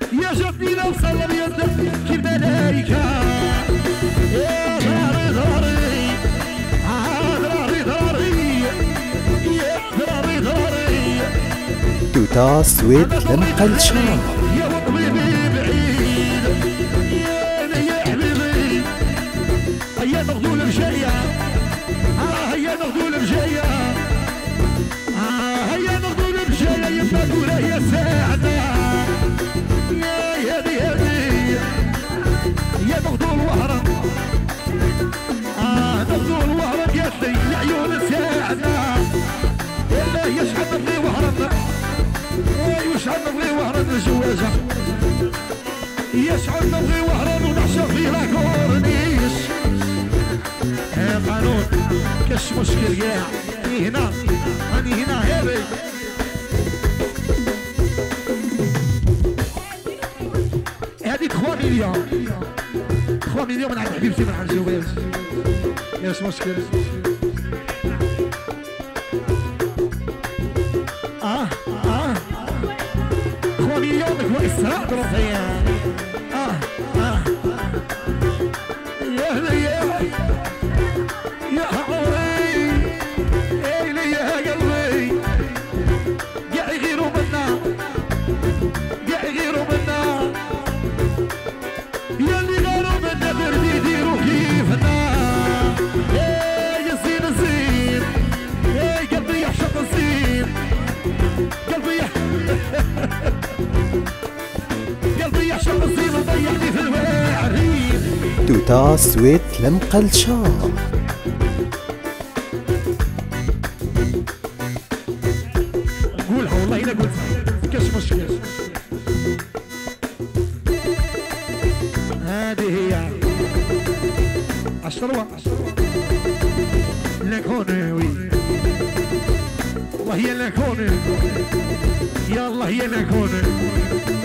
يا جدي لو صلى يدك كملايكة يا ضراري ضراري ضراري ضراري يا ضراري ضراري توتا سويد لمقلشان يا وطبيبي بعيد يا حبيبي هيا ناخدو المشاية هيا ناخدو المشاية هيا ناخدو المشاية يما دولا يا ساعدة يا هادي يا ناخدو الوهرة ناخدو الوهرة قالت لي عيون ساعدة يا شحال نبغي وهرة يشعل نبغي وهران الجوازة يشعل نبغي وهران ونعشق في لاكورنيش يا قانون كاش مشكل كاع راني هنا راني هنا هابي هاديك 3 مليون 3 مليون من عند حبيبتي من عند الجواز ياش مشكل مليونك وإسراء رفيان يا هنيا يا عمري إلي يا قلبي قاع يغيروا منا قاع يغيروا منا يا اللي غيروا منا بردي يديروا كيفنا يا زين الزين يا قلبي يعشق الزين قلبي قلبي يعشق الزين وضيعني في الواعرين توتا سويد لمقلشان قولها والله الا قلتها كاش مشكل هذه هي الشروة لاكونوي وهي لاكونو يا الله هي لاكونو